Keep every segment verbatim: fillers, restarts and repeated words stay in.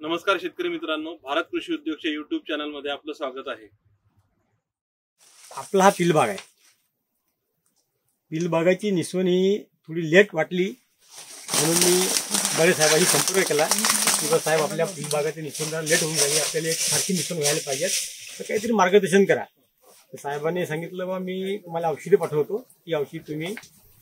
नमस्कार शेतकरी मित्रांनो, भारत कृषी उद्योगच्या युट्यूब चॅनल मध्ये आपलं स्वागत आहे। आपला हा पिलबाग आहे। पिलबागाची निसवण ही थोडी लेट वाटली म्हणून मी बळे साहेबांशी संपर्क केला की साहेब आपल्या पिलबागाची निसवण लेट होऊन राहिली, आपल्याला एक सारखी निसवण व्हायला पाहिजे, तर काहीतरी मार्गदर्शन करा। तर साहेबांनी सांगितलं बा मी तुम्हाला औषधे पाठवतो, ती औषध तुम्ही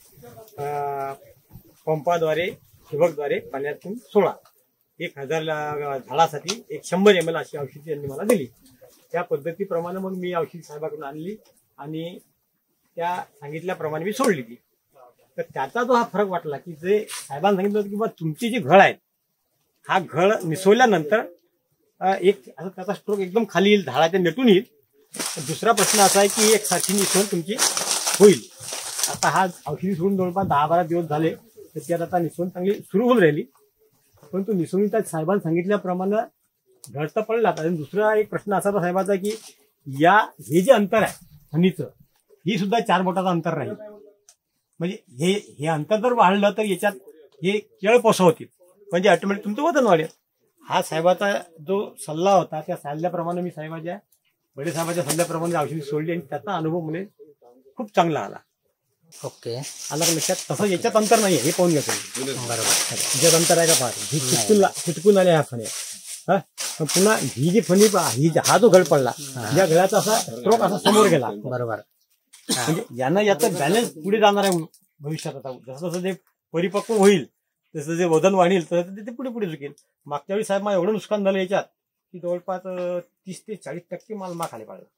पंपाद्वारे ठिबकद्वारे पाण्यातून सोडा। एक हजार झाडासाठी एक शंभर एम एल अशी औषधी त्यांनी मला दिली। त्या पद्धतीप्रमाणे मग मी औषध साहेबाकडून आणली आणि त्या सांगितल्याप्रमाणे मी सोडली ती। तर त्याचा जो हा फरक वाटला की जे साहेबांनी सांगितलं होतं की बा तुमची जी घड आहे, हा घड निसवल्यानंतर एक असं त्याचा स्ट्रोक एकदम खाली येईल, झाडाच्या नेटून येईल। दुसरा प्रश्न असा आहे की एक सारखी निसवण तुमची होईल। आता हा औषधी सोडून जवळपास दहा बारा दिवस झाले, तर त्यात आता निसवण चांगली सुरू होऊन राहिली। परंतु निसवणीच्या साहेबांनी सांगितल्याप्रमाणे घड तर पडला। आणि दुसरा एक प्रश्न असा होता साहेबाचा की या हे जे अंतर आहे फणीचं, ही सुद्धा चार बोटाचं अंतर राहील। म्हणजे हे हे अंतर जर वाढलं तर याच्यात हे केळ पोसं होतील, म्हणजे ऑटोमॅटिक तुमचं वजन वाढेल। हा साहेबाचा जो सल्ला होता त्या सल्ल्याप्रमाणे मी साहेबाच्या बडे साहेबाच्या सल्ल्याप्रमाणे औषधी सोडली आणि त्याचा अनुभव मला खूप चांगला आला। ओके, आला का लक्षात? तसं याच्यात अंतर नाही, हे पाहून घ्या तुम्ही। बरोबर, याच्यात अंतर आहे का पाहत, ही चिटकून चिटकून आल्या ह्या फण्या। हा पुन्हा ही जी फणी ही हा जो घड पडला, या घडाचा असा स्ट्रोक असा समोर गेला, बरोबर। म्हणजे यानं याचं बॅलन्स पुढे जाणार आहे भविष्यात। आता जसं जसं ते परिपक्व होईल, तसं जे वजन वाढेल तसं ते पुढे पुढे झुकेल। मागच्या वेळी साहेब मला एवढं नुकसान झालं याच्यात की जवळपास तीस ते चाळीस टक्के माल मा खाली पाडला,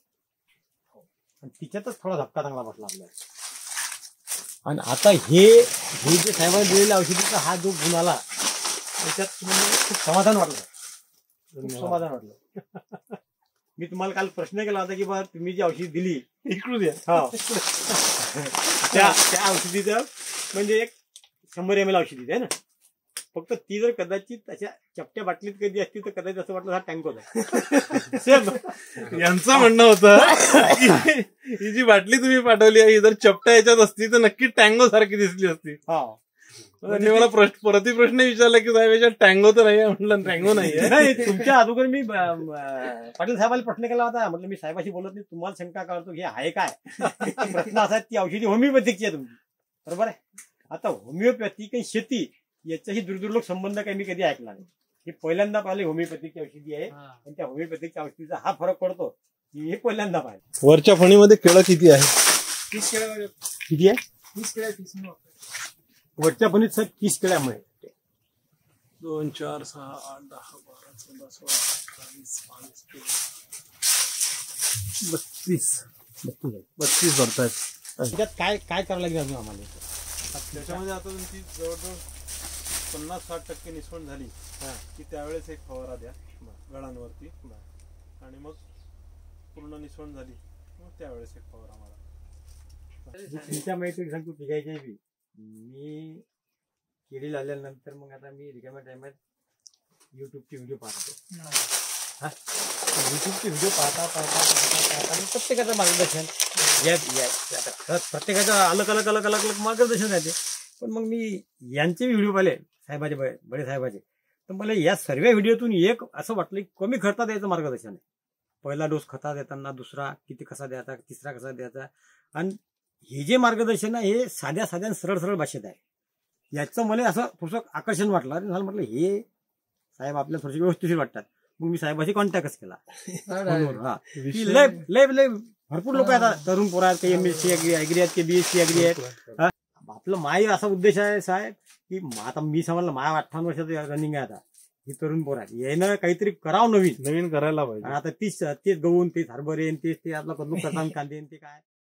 आणि तिच्यातच थोडा धक्का चांगला बसला आपल्याला। आणि आता हे हे जे साहेबांनी दिलेल्या औषधीचा हा जो गुण आला, त्याच्यात तुम्हाला खूप समाधान वाटलं, खूप समाधान वाटलं। मी तुम्हाला काल प्रश्न केला होता की बा तुम्ही जी औषधी दिली इकडून द्या, हा त्या त्या औषधीचं म्हणजे एक शंभर एम एल औषधी आहे ना, फक्त ती जर कदाचित त्याच्या चपट्या बाटलीत कधी असती तर कदाचित असं वाटलं हा टँक होता। सेम यांचं म्हणणं होतं ही जी बाटली तुम्ही पाठवली आहे, ही जर चपट्या याच्यात असती तर नक्की टँगो सारखी दिसली असती। हा, त्यांनी मला प्रतिप्रश्न विचारला की साहेब याच्यात टँगो तर नाही, म्हटलं टँगो नाही। तुमच्या अगोदर मी पाटील साहेबाला प्रश्न केला होता, म्हटलं मी साहेबाशी बोलत नाही, तुम्हाला शंका काढतो हे आहे काय प्रश्न असा, ती औषधी होमिओपॅथिकची आहे तुमची, बरोबर आहे। आता होमिओपॅथिक आणि शेती याचाही दुर्दुर्लभ संबंध काही मी कधी ऐकला नाही, हे पहिल्यांदा पाहिले होमिओपॅथिकची औषधी आहे, आणि त्या होमिओपॅथिकच्या औषधीचा हा फरक पडतो हे पहिल्यांदा पाहिजे। वरच्या फणीमध्ये केळं किती आहे? तीस केळं किती आहे? तीस केळं वरच्या फणीत सर तीस केळ्यामुळे दोन चार सहा आठ दहा बारा चौदा सोळा अठ्ठावीस बावीस चोवीस बत्तीस बत्तीस बत्तीस भरतायत। त्याच्यात काय काय करावं लागेल अजून आम्हाला? त्याच्यामध्ये आता तुमची जवळजवळ पन्नास साठ टक्के निसवण झाली की त्यावेळेस एक फवारा द्या गळांवरती, आणि मग पूर्ण निसवण झाली मग त्यावेळेस एक फवारा मारा। तुमच्या माहिती सांगतो पिकायच्या बी मी केळी लावल्यानंतर मग आता मी रिकाम्या टायमात युट्यूबचे व्हिडिओ पाहतो। हा, युट्यूबचे व्हिडिओ पाहता पाहता पाहता पाहता प्रत्येकाचं मार्गदर्शन प्रत्येकाचं अलग अलग अलग अलग अलग मार्गदर्शन राहते। पण मग मी यांचे व्हिडिओ पाहिले साहेबाचे, बडे साहेबाचे, तर मला या सर्व व्हिडिओतून एक असं वाटलं की कमी खर्चात याचं मार्गदर्शन आहे। पहिला डोस खता देताना, दुसरा किती कसा द्यायचा, तिसरा कसा द्यायचा, आणि हे जे मार्गदर्शन आहे हे साध्या साध्या सरळ सरळ भाषेत आहे। याचं मला असं थोडंसं आकर्षण वाटलं, आणि मला म्हटलं हे साहेब आपल्याला थोडेसे व्यवस्थित वाटतात। मग मी साहेबाशी कॉन्टॅक्टच केला। हा, लय लय लय भरपूर लोक आहेत, तरुण पोरं आहेत, काही M S C agri agri आहेत, काही बीएससी अग्री आहेत। आपलं माय असा उद्देश आहे साहेब की आता मी समजलं माया अठ्ठावन्न वर्षाचं रनिंग आहे, आता ही तरुण पोरं आहेत, यानं काहीतरी करावं, नवीन नवीन करायला पाहिजे। आता तीच तेच गहून तेच हरभरे तेच ते आपला कद्दू करताना कांदे ते काय